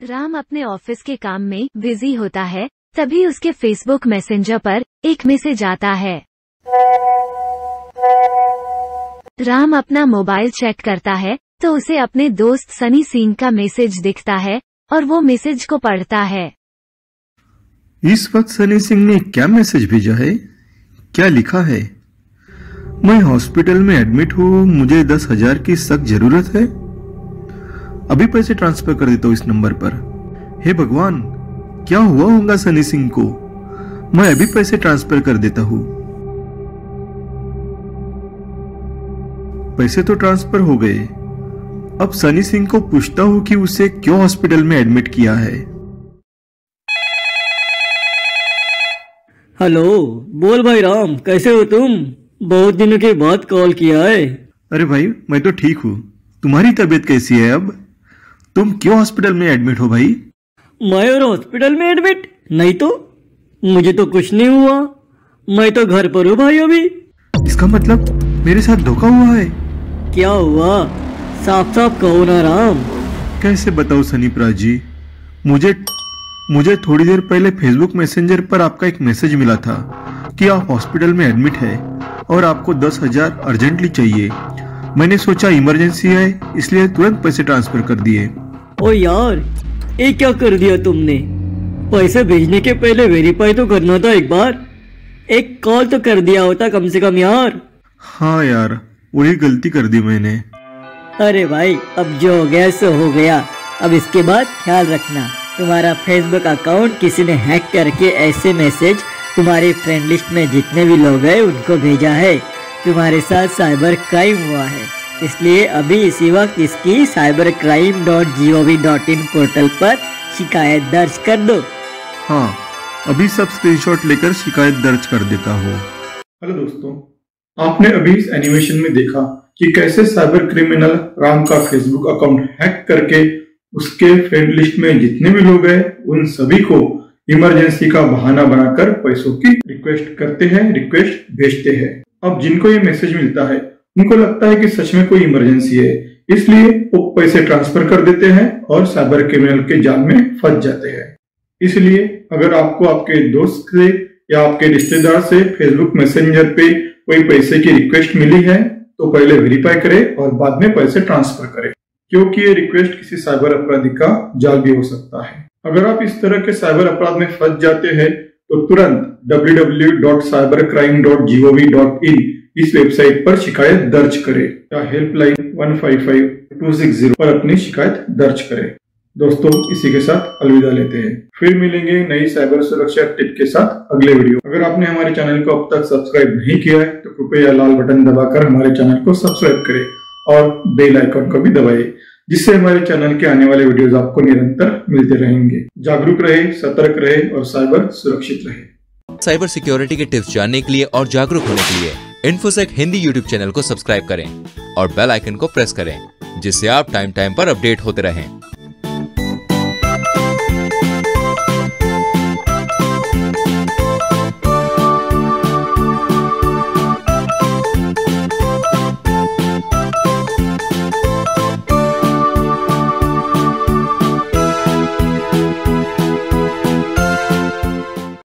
राम अपने ऑफिस के काम में बिजी होता है, तभी उसके फेसबुक मैसेंजर पर एक मैसेज आता है। राम अपना मोबाइल चेक करता है तो उसे अपने दोस्त सनी सिंह का मैसेज दिखता है और वो मैसेज को पढ़ता है। इस वक्त सनी सिंह ने क्या मैसेज भेजा है? क्या लिखा है? मैं हॉस्पिटल में एडमिट हूँ, मुझे 10,000 की सख्त जरूरत है। अभी पैसे ट्रांसफर कर देता हूँ इस नंबर पर। हे भगवान, क्या हुआ होगा सनी सिंह को? मैं अभी पैसे ट्रांसफर कर देता हूँ। पैसे तो ट्रांसफर हो गए। अब सनी सिंह को पूछता हूँ कि उसे क्यों हॉस्पिटल में एडमिट किया है। हेलो, बोल भाई राम, कैसे हो तुम? बहुत दिनों के बाद कॉल किया है। अरे भाई, मैं तो ठीक हूँ। तुम्हारी तबीयत कैसी है अब? तुम क्यों हॉस्पिटल में एडमिट हो भाई? मैं और हॉस्पिटल में एडमिट? नहीं तो, मुझे तो कुछ नहीं हुआ। मैं तो घर पर हूँ भाई अभी। इसका मतलब मेरे साथ धोखा हुआ है? क्या हुआ? साफ साफ कहो ना राम। कैसे बताओ सनीप्रा जी? मुझे थोड़ी देर पहले फेसबुक मैसेंजर पर आपका एक मैसेज मिला था कि आप हॉस्पिटल में एडमिट है और आपको 10,000 अर्जेंटली चाहिए। मैंने सोचा इमरजेंसी है, इसलिए तुरंत पैसे ट्रांसफर कर दिए। ओ यार, ये क्या कर दिया तुमने? पैसे भेजने के पहले वेरीफाई तो करना था एक बार। एक कॉल तो कर दिया होता कम से कम यार। हाँ यार, वही गलती कर दी मैंने। अरे भाई, अब जो हो गया सो हो गया। अब इसके बाद ख्याल रखना, तुम्हारा फेसबुक अकाउंट किसी ने हैक करके ऐसे मैसेज तुम्हारे फ्रेंड लिस्ट में जितने भी लोग हैं उनको भेजा है। तुम्हारे साथ साइबर क्राइम हुआ है, इसलिए अभी इसी वक्त इसकी cybercrime.gov.in पोर्टल पर शिकायत दर्ज कर दो। हाँ, अभी सब स्क्रीनशॉट लेकर शिकायत दर्ज कर देता हूँ। हेलो दोस्तों, आपने अभी इस एनिमेशन में देखा कि कैसे साइबर क्रिमिनल राम का फेसबुक अकाउंट हैक करके उसके फ्रेंड लिस्ट में जितने भी लोग हैं उन सभी को इमरजेंसी का बहाना बनाकर पैसों की रिक्वेस्ट करते हैं, रिक्वेस्ट भेजते हैं। अब जिनको ये मैसेज मिलता है उनको लगता है कि सच में कोई इमरजेंसी है, इसलिए वो पैसे ट्रांसफर कर देते हैं और साइबर क्रिमिनल के जाल में फंस जाते हैं। इसलिए अगर आपको आपके दोस्त से या आपके रिश्तेदार से फेसबुक मैसेंजर पे कोई पैसे की रिक्वेस्ट मिली है तो पहले वेरीफाई करें और बाद में पैसे ट्रांसफर करें, क्योंकि ये रिक्वेस्ट किसी साइबर अपराधी का जाल भी हो सकता है। अगर आप इस तरह के साइबर अपराध में फंस जाते हैं तो तुरंत www.cybercrime.gov.in इस वेबसाइट पर शिकायत दर्ज करें या हेल्पलाइन 155-260 पर अपनी शिकायत दर्ज करें। दोस्तों, इसी के साथ अलविदा लेते हैं। फिर मिलेंगे नई साइबर सुरक्षा टिप के साथ अगले वीडियो। अगर आपने हमारे चैनल को अब तक सब्सक्राइब नहीं किया है तो कृपया लाल बटन दबाकर हमारे चैनल को सब्सक्राइब करें और बेल आइकन को भी दबाएं, जिससे हमारे चैनल के आने वाले वीडियोस आपको निरंतर मिलते रहेंगे। जागरूक रहे, सतर्क रहे और साइबर सुरक्षित रहे। साइबर सिक्योरिटी के टिप्स जानने के लिए और जागरूक होने के लिए इन्फोसेक हिंदी यूट्यूब चैनल को सब्सक्राइब करें और बेल आइकन को प्रेस करें, जिससे आप टाइम पर अपडेट होते रहें।